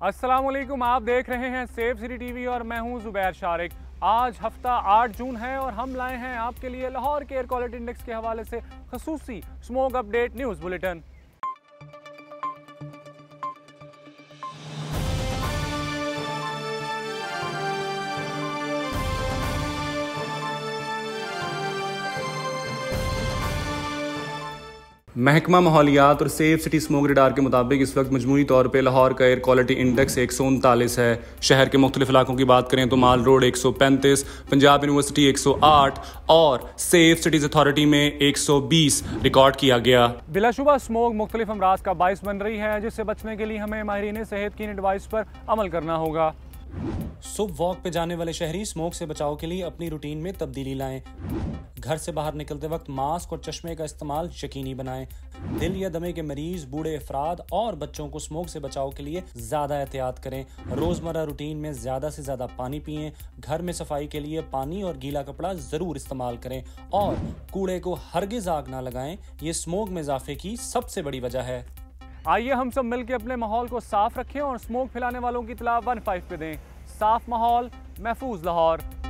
अस्सलाम वालेकुम, आप देख रहे हैं सेफ सिटी टीवी और मैं हूं जुबैर शारिक। आज हफ्ता 8 जून है और हम लाए हैं आपके लिए लाहौर के एयर क्वालिटी इंडेक्स के हवाले से खसूसी स्मोक अपडेट न्यूज़ बुलेटिन। महकमा माहौलियात और सेफ सिटी स्मोक रडार के मुताबिक इस वक्त मजमूई तौर पे लाहौर का एयर क्वालिटी इंडेक्स 139 है। शहर के मुख्तलिफ इलाकों की बात करें तो माल रोड 135, पंजाब यूनिवर्सिटी 108 और सेफ सिटीज़ अथॉरिटी में 120 रिकॉर्ड किया गया। बिलाशुबा स्मोक मुख्तलिफ अमराज का बाइस बन रही है, जिससे बचने के लिए हमें माहिरीन सेहत की एडवाइस पर अमल करना होगा। सुबह वॉक पे जाने वाले शहरी स्मोक से बचाव के लिए अपनी रूटीन में तब्दीली लाएं। घर से बाहर निकलते वक्त मास्क और चश्मे का इस्तेमाल यकीनी बनाएं। दिल या दमे के मरीज, बूढ़े अफराद और बच्चों को स्मोक से बचाव के लिए ज़्यादा एहतियात करें। रोज़मर्रा रूटीन में ज़्यादा से ज़्यादा पानी पिएं। घर में सफाई के लिए पानी और गीला कपड़ा ज़रूर इस्तेमाल करें और कूड़े को हरगिज़ आग ना लगाएं। ये स्मोक में इजाफे की सबसे बड़ी वजह है। आइए हम सब मिलकर अपने माहौल को साफ रखें और स्मोक फैलाने वालों की इत्तला 15 पे दें। साफ माहौल, महफूज लाहौर।